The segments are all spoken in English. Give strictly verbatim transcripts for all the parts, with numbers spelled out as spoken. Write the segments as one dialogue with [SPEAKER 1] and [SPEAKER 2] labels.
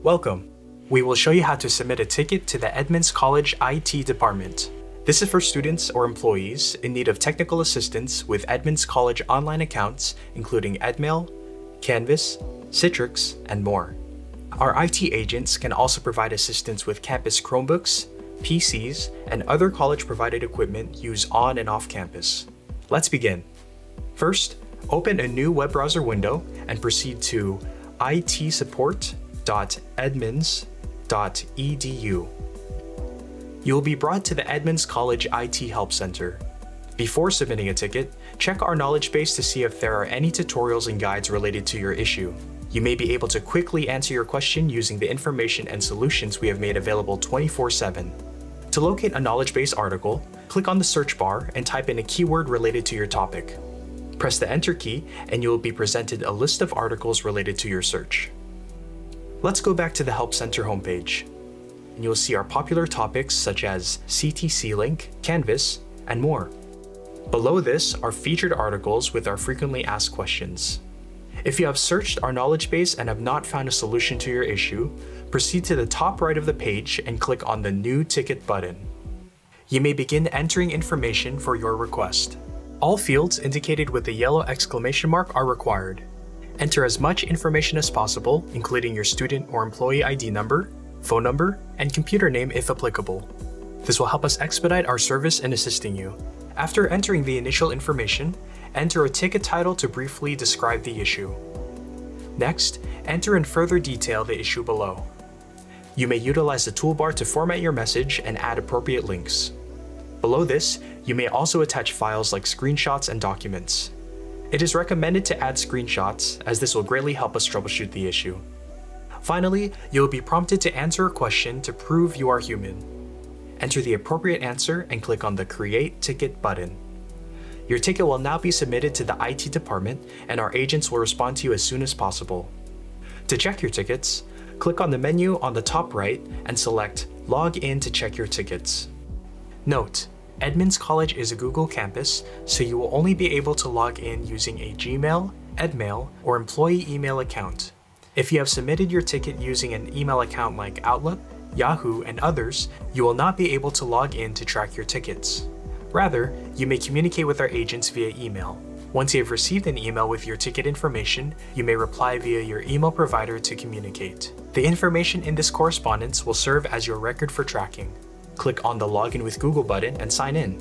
[SPEAKER 1] Welcome. We will show you how to submit a ticket to the Edmonds College I T department. This is for students or employees in need of technical assistance with Edmonds College online accounts, including Edmail, Canvas, Citrix, and more. Our I T agents can also provide assistance with campus Chromebooks, P Cs, and other college-provided equipment used on and off campus. Let's begin. First, open a new web browser window and proceed to i t support dot edmonds dot e d u. You will be brought to the Edmonds College I T Help Center. Before submitting a ticket, check our knowledge base to see if there are any tutorials and guides related to your issue. You may be able to quickly answer your question using the information and solutions we have made available twenty-four seven. To locate a knowledge base article, click on the search bar and type in a keyword related to your topic. Press the Enter key and you will be presented a list of articles related to your search. Let's go back to the Help Center homepage. And you'll see our popular topics such as C T C Link, Canvas, and more. Below this are featured articles with our frequently asked questions. If you have searched our knowledge base and have not found a solution to your issue, proceed to the top right of the page and click on the New Ticket button. You may begin entering information for your request. All fields indicated with the yellow exclamation mark are required. Enter as much information as possible, including your student or employee I D number, phone number, and computer name if applicable. This will help us expedite our service in assisting you. After entering the initial information, enter a ticket title to briefly describe the issue. Next, enter in further detail the issue below. You may utilize the toolbar to format your message and add appropriate links. Below this, you may also attach files like screenshots and documents. It is recommended to add screenshots, as this will greatly help us troubleshoot the issue. Finally, you will be prompted to answer a question to prove you are human. Enter the appropriate answer and click on the Create Ticket button. Your ticket will now be submitted to the I T department, and our agents will respond to you as soon as possible. To check your tickets, click on the menu on the top right and select Log in to check your tickets. Note: Edmonds College is a Google campus, so you will only be able to log in using a Gmail, Edmail, or employee email account. If you have submitted your ticket using an email account like Outlook, Yahoo, and others, you will not be able to log in to track your tickets. Rather, you may communicate with our agents via email. Once you have received an email with your ticket information, you may reply via your email provider to communicate. The information in this correspondence will serve as your record for tracking. Click on the Login with Google button and sign in.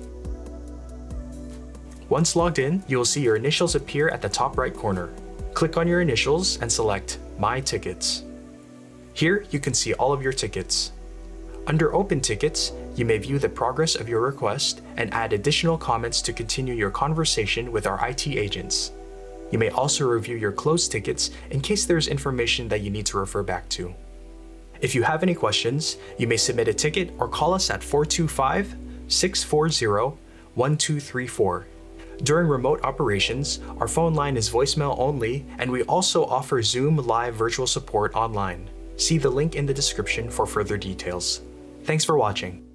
[SPEAKER 1] Once logged in, you will see your initials appear at the top right corner. Click on your initials and select My Tickets. Here, you can see all of your tickets. Under Open Tickets, you may view the progress of your request and add additional comments to continue your conversation with our I T agents. You may also review your closed tickets in case there is information that you need to refer back to. If you have any questions, you may submit a ticket or call us at four two five, six four zero, one two three four. During remote operations, our phone line is voicemail only, and we also offer Zoom live virtual support online. See the link in the description for further details. Thanks for watching.